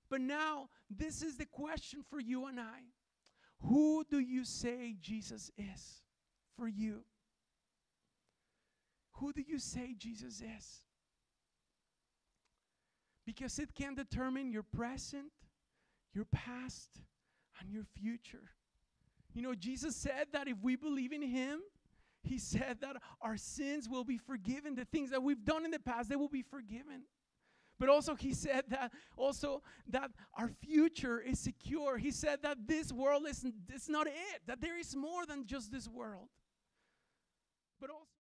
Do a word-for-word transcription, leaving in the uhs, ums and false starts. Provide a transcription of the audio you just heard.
But now, this is the question for you and I. Who do you say Jesus is for you? Who do you say Jesus is? Because it can determine your present, your past, and your future. You know, Jesus said that if we believe in Him, He said that our sins will be forgiven. The things that we've done in the past, they will be forgiven. But also He said that also that our future is secure. He said that this world is it's not it, that there is more than just this world. But also